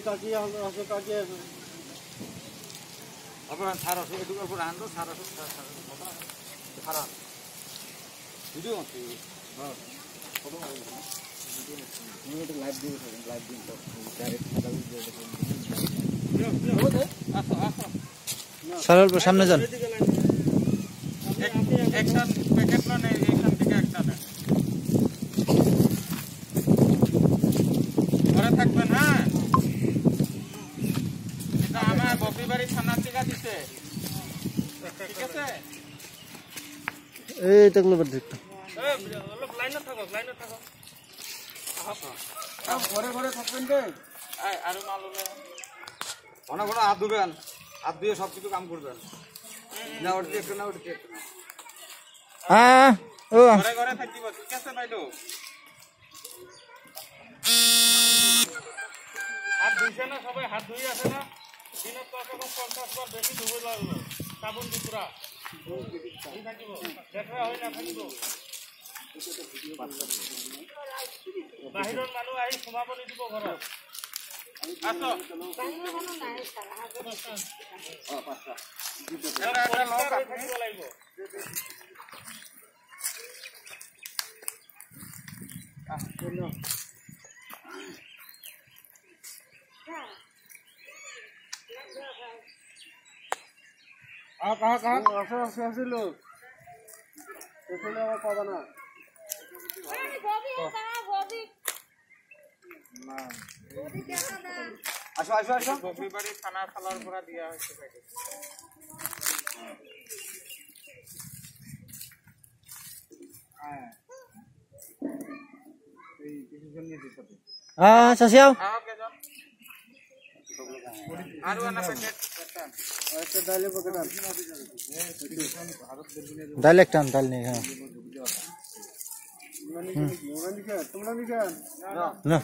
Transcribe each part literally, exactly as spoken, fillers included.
কাকি আছে কাকি আছে আপনার সার আছে এটুকু উপর আনতো সার আছে সারা ভিডিও আছে হ্যাঁ ফটো মারি না ভিডিও এটা লাইভ দিয়ে থাকেন লাইভ দিন তো ডাইরেক্ট খাতা দিয়ে দেখুন আসো আসো সরল সামনে যান একটা প্যাকেট না নেই এখান থেকে একটা না ঘরে থাকবেন হ্যাঁ এটা আমার বপিবাড়ি থানার থেকে দিতে ঠিক আছে এই তো গুলো দেখতে এই লোক লাইনে থাকো লাইনে থাকো আপ ঘরে ঘরে থাকবেন রে এই আর মালুলে ঘন ঘন হাত ধুবেন হাত দিয়ে সব কিছু কাম করবেন না ওর দিয়ে একটু না ওর দিয়ে একটু না হ্যাঁ ও ঘরে ঘরে থাকিব ঠিক আছে ভাইলো হাত ধুইছে না সবাই হাত ধুই আছে না দিনত কত কম পঞ্চাশ বার বেশি ধুব লাগলো সাবুন দি পুরা এই থাকিব দেখা হয় না থাকিব বাহিৰৰ মানুহ আহি সোমাব নিদিব ঘৰত আসো বাহিৰৰ মানুহ নাই সারা হাতে বসা অ পাঁচটা এটা এটা লক থাকিব লাগিব আহ কোন आ कहां कहां ऐसे ऐसे ऐसे लोग इसलिए वो पावा ना अरे गोभी कहां गोभी ना गोभी क्या ना আসো আসো আসো গোপী বাড়ি থানা ফালার পুরা দিয়া হইছে প্যাকেট হ্যাঁ এই কিছু জন নিয়ে দিতে হ্যাঁ চাচিয়াও আও কে জন আর ওনা প্যাকেট একটা ডালে প্যাকেট আন ডাল একটা ডাল নেই হ্যাঁ তোমরা নিকে তোমরা নিকে না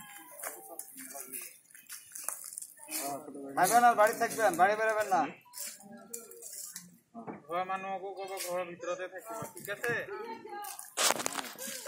থাকবেন আর বাড়ি থাকবেন বাড়ি বেরোবেন না ঘর মানুষকে কব ঘর ভিতরতে থাকিব ঠিক আছে